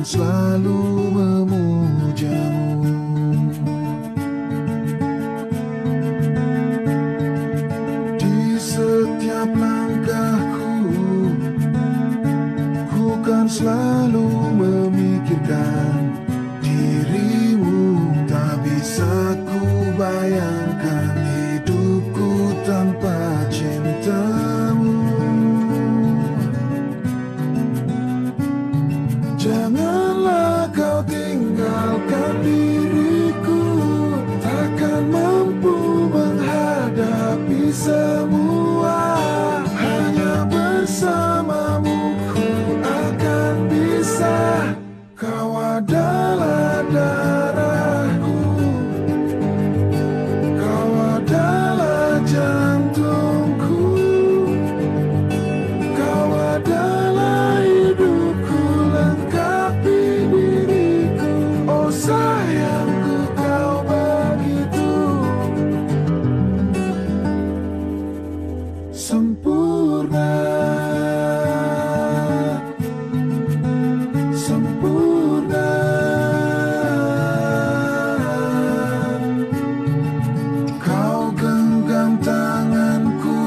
selalu memujamu. Di setiap langkahku, ku kan selalu memikirkan dirimu. Tak bisa ku bayangkan hidupku tanpa cintamu. Janganlah kau tinggalkan diriku, takkan mampu menghadapi semua. Hanya bersamamu ku akan bisa. Kau adalah darahku, kau adalah jantungku, kau adalah hidupku, lengkapi diriku. Oh sayangku, kau begitu sempurna, sempurna. Kau genggam tanganku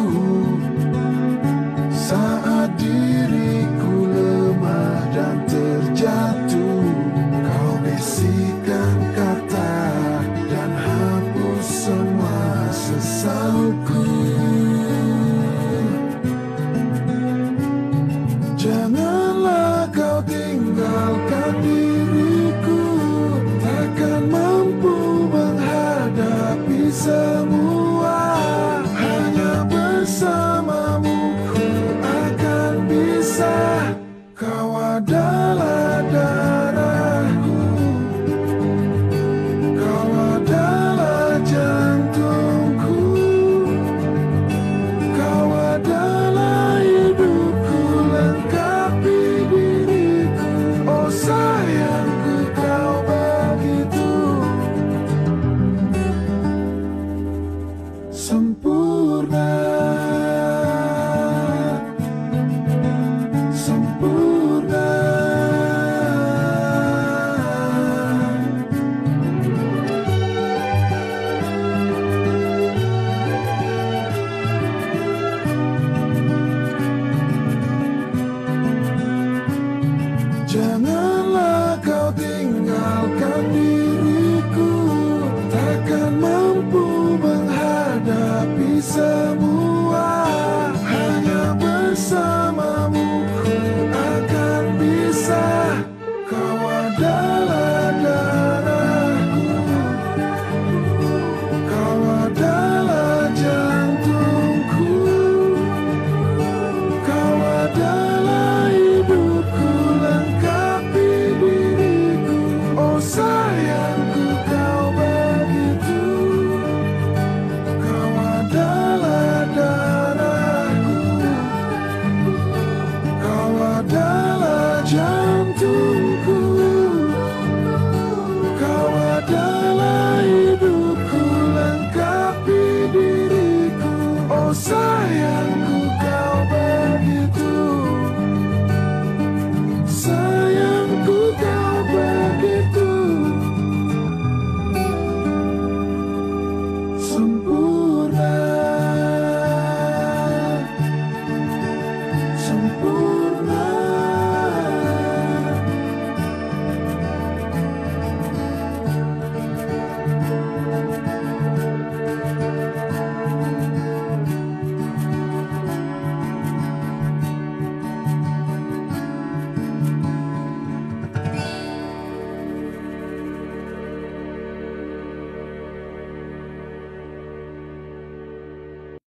saat diriku lemah dan terjatuh. Kau bisikkan kata dan hapus semua sesalku. Janganlah kau tinggalkan diriku, takkan mampu menghadapi semua. Hanya bersamamu ku akan bisa. Kau adalah darahku, kau adalah jantungku, kau adalah hidupku, lengkapi diriku. Oh sayangku, kau begitu sempurna, sempurna. Janganlah kau tinggalkan diriku, takkan mampu menghadapi semua.